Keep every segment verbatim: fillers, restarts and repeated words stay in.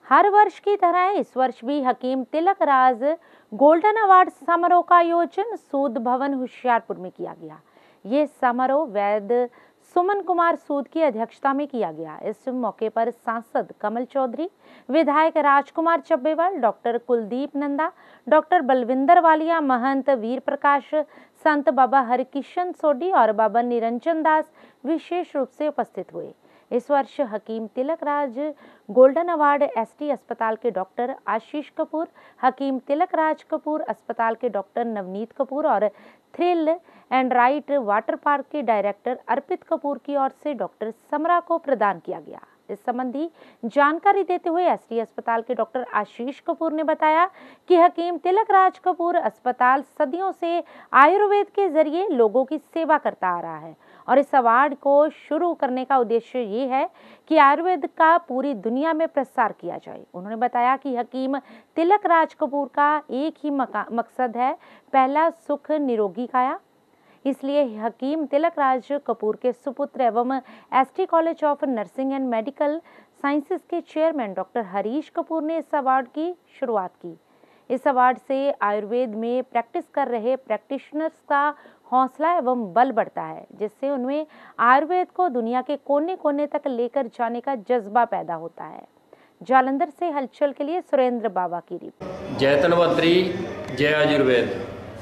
हर वर्ष की तरह इस वर्ष भी हकीम तिलक राज गोल्डन अवार्ड समारोह का आयोजन सूद भवन होशियारपुर में किया गया। ये समारोह वैद सुमन कुमार सूद की अध्यक्षता में किया गया। इस मौके पर सांसद कमल चौधरी, विधायक राजकुमार चब्बेवाल, डॉक्टर कुलदीप नंदा, डॉक्टर बलविंदर वालिया, महंत वीर प्रकाश, संत बाबा हरिकिशन सोडी और बाबा निरंजन दास विशेष रूप से उपस्थित हुए। इस वर्ष Hakim Tilak Raj golden award ST अस्पताल के डॉक्टर आशीष कपूर, हकीम तिलक राज कपूर अस्पताल के डॉक्टर नवनीत कपूर और thrill and right water park के डायरेक्टर अर्पित कपूर की ओर से डॉक्टर समरा को प्रदान किया गया। इस संबंधी जानकारी देते हुए एसटी अस्पताल के डॉक्टर आशीष कपूर ने बताया कि हकीम तिलक राज कपूर अस्पताल सदियों से आयुर्वेद के जरिए लोगों की सेवा करता आ रहा है और इस अवार्ड को शुरू करने का उद्देश्य ये है कि आयुर्वेद का पूरी दुनिया में प्रसार किया जाए। उन्होंने बताया कि हकीम तिलक राज कपूर का एक ही मकसद है, पहला सुख निरोगी काया। इसलिए हकीम तिलक राज कपूर के सुपुत्र एवं ST college of nursing and medical sciences के चेयरमैन डॉक्टर हरीश कपूर ने इस अवार्ड की शुरुआत की। इस अवार्ड से आयुर्वेद में प्रैक्टिस कर रहे प्रैक्टिशनर्स का हौसला एवं बल बढ़ता है, जिससे उनमें आयुर्वेद को दुनिया के कोने कोने तक लेकर जाने का जज्बा पैदा होता है। जालंधर से हलचल के लिए सुरेंद्र बाबा की रिपोर्ट। जय धनवंतरी, जय आयुर्वेद।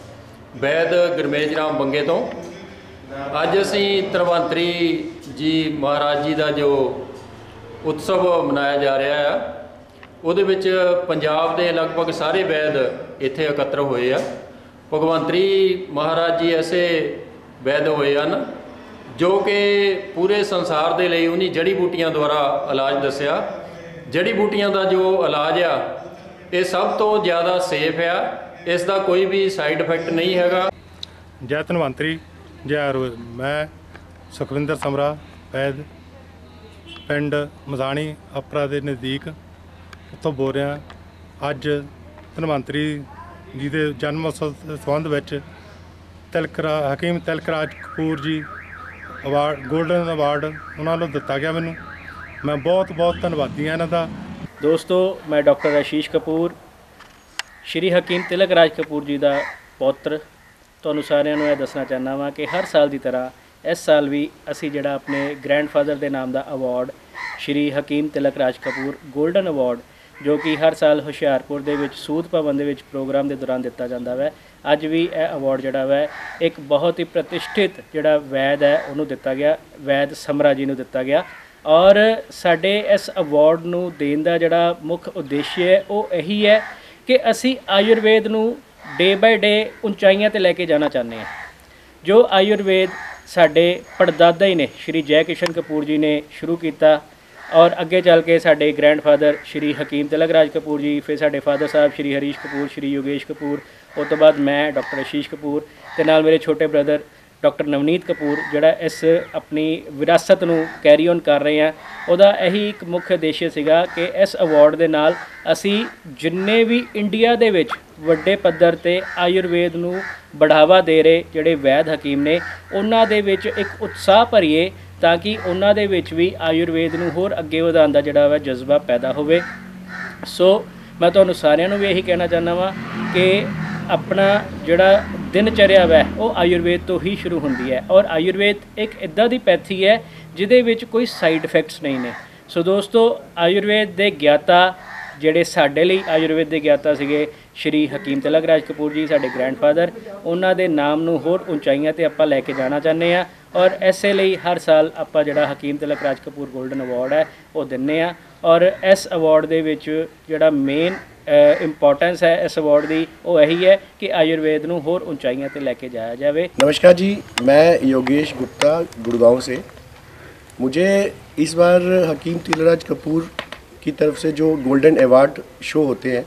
वैद गुरमेज राम बंगे तो अज असी धनवंतरी जी महाराज जी का जो उत्सव मनाया जा रहा है, ਉਹਦੇ ਵਿੱਚ पंजाब के लगभग सारे वैद इत्थे एकत्र होए आ। भगवंतरी महाराज जी ऐसे वैद होए हैं जो कि पूरे संसार के लिए उन्हीं जड़ी बूटियां द्वारा इलाज दसिया। जड़ी बूटियां का जो इलाज आ ये सब तो ज़्यादा सेफ आ, इसका कोई भी साइड इफेक्ट नहीं है। जय धनवंतरी, जय आयुर्वेद। मैं सुखविंदर समरा वैद पिंड मजाणी अपरा के नज़दीक उत्थों बोल रहा। अज धनवंतरी जी के जन्म उत्सव संबंध में Tilak Hakim Tilak Raj Kapoor ji award golden award उन्होंने दिता गया। मैनू मैं बहुत बहुत धन्यवादी हाँ इन्हां दा। दोस्तों, मैं डॉक्टर आशीष कपूर श्री हकीम तिलक राज कपूर जी का पुत्र तुहानूं सारिआं नूं यह दसना चाहना वा कि हर साल की तरह इस साल भी असी जिहड़ा अपने ग्रैंडफादर के नाम का award Shri Hakim Tilak Raj Kapoor golden award जो कि हर साल हुशियारपुर दे विच सूद भवन दे विच प्रोग्राम के दौरान दिता जाता है, अज भी यह अवार्ड जिहड़ा वै एक बहुत ही प्रतिष्ठित जिहड़ा वैद है उन्होंने दिता गया, वैद समरा जी नूं दिता गया। और साडे इस अवार्ड नूं देण दा जिहड़ा मुख उद्देश्य है वो यही है कि असी आयुर्वेद नूं डे बाय डे उचाइयां ते लैके जाना चाहते हैं। जो आयुर्वेद साडे पड़दादा ही ने श्री जय किशन कपूर जी ने शुरू किया और अगे चल के साडे ग्रैंडफादर श्री हकीम तिलक राज कपूर जी, फिर साडे फादर साहब श्री हरीश कपूर, श्री योगेश कपूर, उस तो बाद मैं डॉक्टर आशीष कपूर ते नाल मेरे छोटे ब्रदर डॉक्टर नवनीत कपूर जिहड़ा इस अपनी विरासत नूं कैरी ऑन कर रहे हैं। उहदा यही एक मुख्य उद्देश्य सीगा कि इस अवार्ड दे नाल असी जिन्ने भी इंडिया दे विच वड्डे पद्धर ते आयुर्वेद नूं बढ़ावा दे रहे जिहड़े वैद हकीम ने उन्हां दे विच एक उत्साह भरीए ताकि उन्हां दे विच भी आयुर्वेद नूं होर अगे वधाउण दा जिहड़ा वा जज्बा पैदा होवे। सो मैं तुहानूं सारिआं नूं भी यही कहना चाहना वा कि अपना जिहड़ा दिनचर्या वै वो आयुर्वेद तो ही शुरू होंदी है और आयुर्वेद एक इदां दी पैथी है जिहदे विच कोई साइड इफेक्ट्स नहीं ने। सो दोस्तों, आयुर्वेद दे ज्ञाता ਜਿਹੜੇ ਸਾਡੇ ਲਈ आयुर्वेद के ज्ञाता ਸੀਗੇ श्री हकीम तिलक राज कपूर जी साडे ग्रैंडफादर, उन्हां दे नाम नूं होर उचाइयां ते आपां लैके जाना चाहते हैं और इसे लिए हर साल आपां जिहड़ा हकीम तिलक राज कपूर गोल्डन अवार्ड है वो दिंदे आ। और इस अवार्ड दे विच जिहड़ा मेन इंपॉर्टेंस है इस अवार्ड की वो यही है कि आयुर्वेद नूं होर उचाइयां ते लैके जाया जाए। नमस्कार जी, मैं योगेश गुप्ता गुड़गांव से। मुझे इस बार हकीम तिलक राज कपूर की तरफ से जो गोल्डन अवार्ड शो होते हैं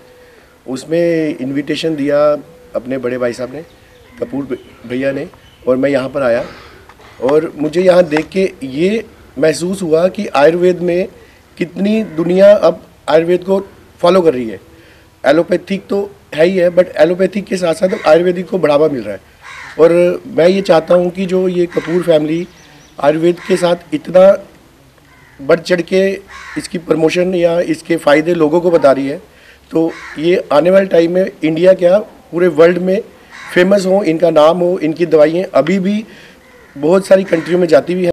उसमें इनविटेशन दिया अपने बड़े भाई साहब ने, कपूर भैया ने, और मैं यहाँ पर आया और मुझे यहाँ देख के ये महसूस हुआ कि आयुर्वेद में कितनी दुनिया अब आयुर्वेद को फॉलो कर रही है। एलोपैथिक तो है ही है बट एलोपैथिक के साथ साथ आयुर्वेदिक को बढ़ावा मिल रहा है और मैं ये चाहता हूँ कि जो ये कपूर फैमिली आयुर्वेद के साथ इतना बढ़ चढ़ के इसकी प्रमोशन या इसके फ़ायदे लोगों को बता रही है, तो ये आने वाले टाइम में इंडिया क्या पूरे वर्ल्ड में फेमस हो, इनका नाम हो, इनकी दवाइयाँ अभी भी बहुत सारी कंट्रियों में जाती हुई हैं।